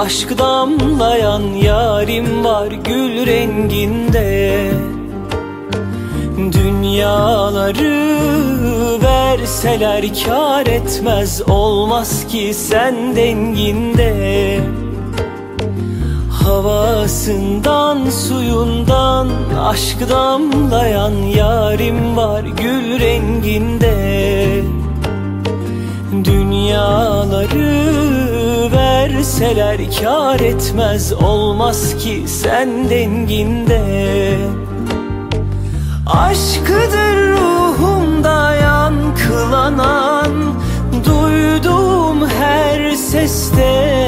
aşk damlayan yarim var gül renginde. Dünyaları verseler kâr etmez, olmaz ki sen denginde. Havasından suyundan aşk damlayan yarim var gül renginde. Dünyaları verseler kâr etmez, olmaz ki sen denginde. Aşkıdır ruhumda yankılanan, duyduğum her seste.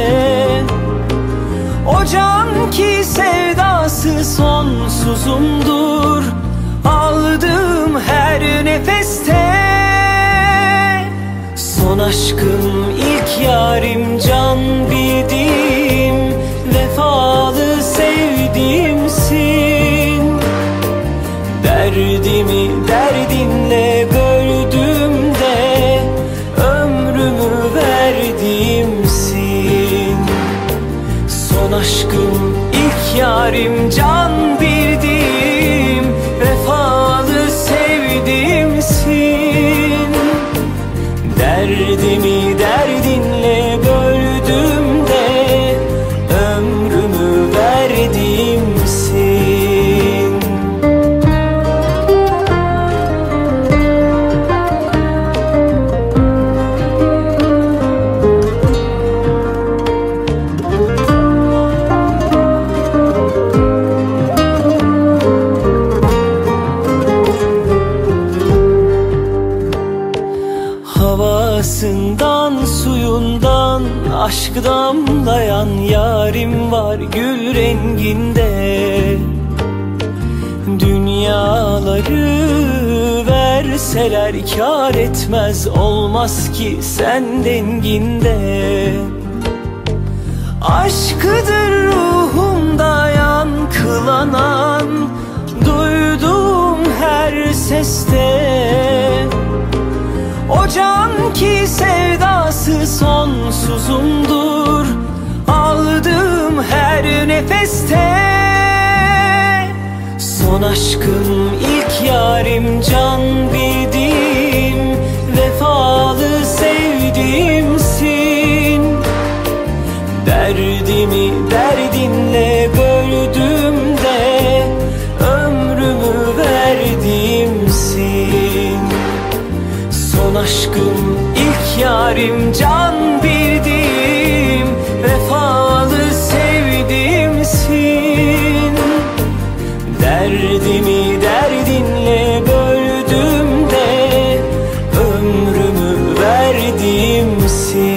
O can ki sevdası sonsuzumdur, aldığım her nefeste. Son aşkım, ilk yarim, can bildiğim, vefalı sevdiğimsin. Derdimi derdinle böldüğümde ömrümü verdiğimsin. Son aşkım, ilk yarim, can bildiğim, vefalı sevdiğimsin. Derdimi derdinle böldüğümde ömrümü verdiğimsin. Havasından suyundan aşk damlayan yarim var gül renginde. Dünyaları verseler kâr etmez, olmaz ki sen denginde. Aşkıdır ruhumda yankılanan, duyduğum her seste. O can ki sevdası sonsuzumdur, aldığım her nefeste. Son aşkım, ilk yarim, can bildiğim, vefalı sevdiğimsin. Derdimi derdinle böldüğümde ömrümü verdiğimsin. Son aşkım, ilk yarim, can bildiğim, vefalı sevdiğimsin. Derdimi derdinle böldüğümde ömrümü verdiğimsin.